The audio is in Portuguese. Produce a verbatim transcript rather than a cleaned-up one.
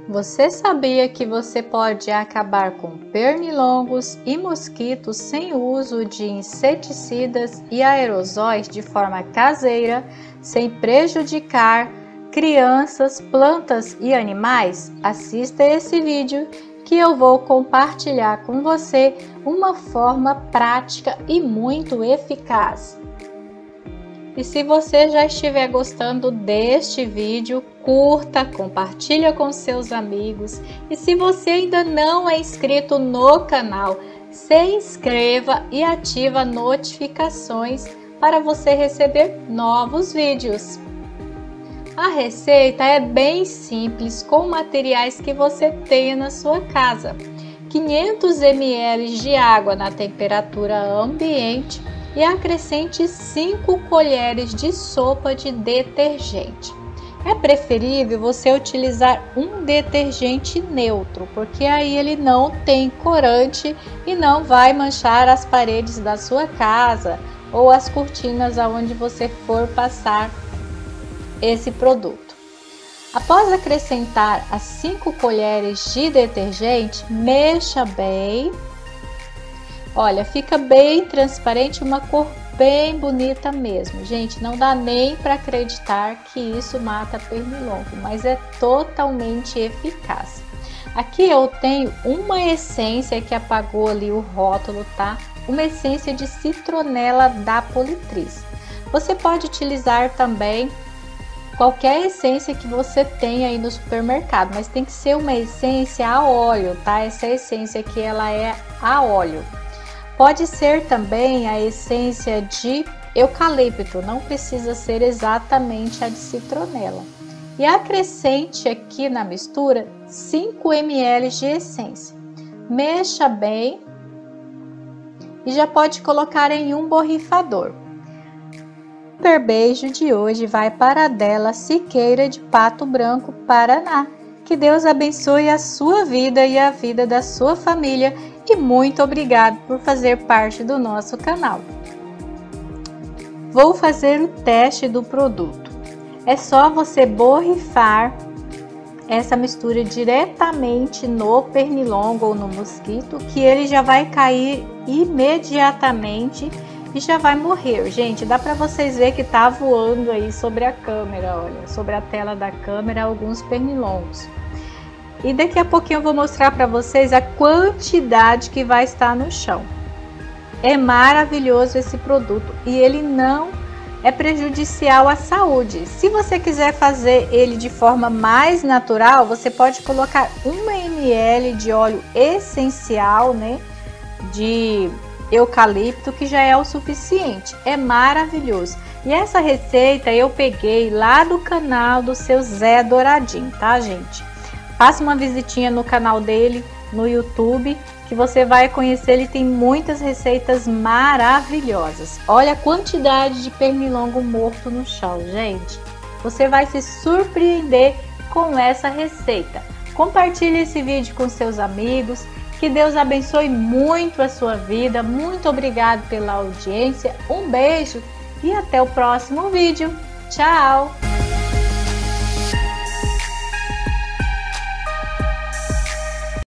Você sabia que você pode acabar com pernilongos e mosquitos sem o uso de inseticidas e aerosóis de forma caseira, sem prejudicar crianças, plantas e animais? Assista esse vídeo que eu vou compartilhar com você uma forma prática e muito eficaz. E se você já estiver gostando deste vídeo, curta, compartilha com seus amigos. E se você ainda não é inscrito no canal, se inscreva e ativa notificações para você receber novos vídeos. A receita é bem simples, com materiais que você tenha na sua casa. quinhentos mililitros de água na temperatura ambiente e acrescente cinco colheres de sopa de detergente. É preferível você utilizar um detergente neutro, porque aí ele não tem corante e não vai manchar as paredes da sua casa ou as cortinas aonde você for passar esse produto. Após acrescentar as cinco colheres de detergente, mexa bem. Olha, fica bem transparente, uma cor bem bonita mesmo. Gente, não dá nem para acreditar que isso mata pernilongo, mas é totalmente eficaz. Aqui eu tenho uma essência que apagou ali o rótulo, tá? Uma essência de citronela da Politriz. Você pode utilizar também qualquer essência que você tenha aí no supermercado, mas tem que ser uma essência a óleo, tá? Essa essência aqui ela é a óleo. Pode ser também a essência de eucalipto, não precisa ser exatamente a de citronela. E acrescente aqui na mistura cinco mililitros de essência. Mexa bem e já pode colocar em um borrifador. O super beijo de hoje vai para a Adela Siqueira de Pato Branco, Paraná. Que Deus abençoe a sua vida e a vida da sua família. E muito obrigado por fazer parte do nosso canal. Vou fazer o teste do produto. É só você borrifar essa mistura diretamente no pernilongo ou no mosquito, que ele já vai cair imediatamente e já vai morrer. Gente, dá para vocês ver que tá voando aí sobre a câmera, olha, sobre a tela da câmera alguns pernilongos. E daqui a pouquinho eu vou mostrar para vocês a quantidade que vai estar no chão. É maravilhoso esse produto e ele não é prejudicial à saúde. Se você quiser fazer ele de forma mais natural, você pode colocar um mililitro de óleo essencial, né, de eucalipto, que já é o suficiente. É maravilhoso. E essa receita eu peguei lá do canal do seu Zé Douradinho, tá, gente? Faça uma visitinha no canal dele, no YouTube, que você vai conhecer. Ele tem muitas receitas maravilhosas. Olha a quantidade de pernilongo morto no chão, gente. Você vai se surpreender com essa receita. Compartilhe esse vídeo com seus amigos. Que Deus abençoe muito a sua vida. Muito obrigado pela audiência. Um beijo e até o próximo vídeo. Tchau!